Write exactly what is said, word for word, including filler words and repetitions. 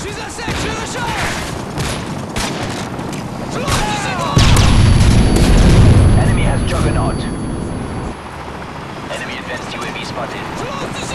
Enemy has Juggernaut. Enemy advanced U A V spotted.